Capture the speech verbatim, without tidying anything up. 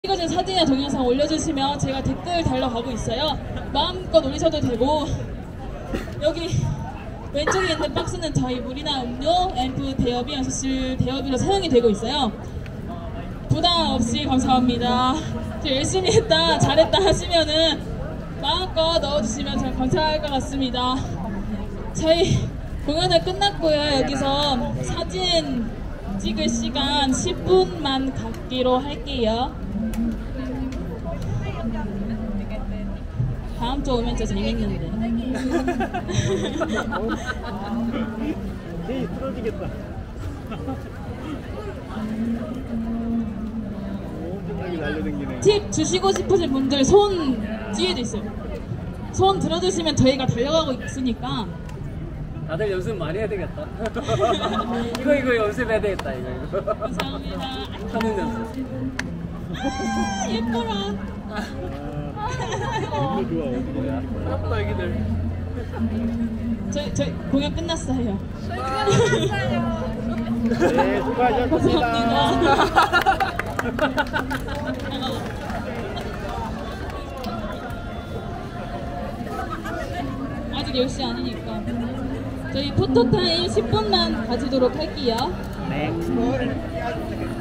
찍어진 사진이나 동영상 올려주시면 제가 댓글 달러가고 있어요. 마음껏 올리셔도 되고, 여기 왼쪽에 있는 박스는 저희 물이나 음료, 앰프 대여비, 연습실 대여비로 사용이 되고 있어요. 부담 없이 감사합니다. 열심히 했다, 잘했다 하시면은 마음껏 넣어주시면 참 감사할 것 같습니다. 저희 공연은 끝났고요. 여기서 사진 찍을 시간 십 분만 갖기로 할게요. 다음 주 오면 진짜 재밌는데. 제이 쓰러지겠다. 엄청나게 날려댕기네. 팁 주시고 싶으신 분들 손 뒤에도 있어요. 손 들어주시면 저희가 달려가고 있으니까. 다들 연습 많이 해야 되겠다. 이거 이거 연습해야 되겠다. 이거 이거. 감사합니다. 하는 연습. 아, 예뻐라. 너무 좋아. 뭐야? 부럽다 애기들. 저희 저희 공연 끝났어요. 네, 수고하셨습니다. 감사합니다. 아직 열 시 아니니까 저희 포토타임 십 분만 가지도록 할게요. 네.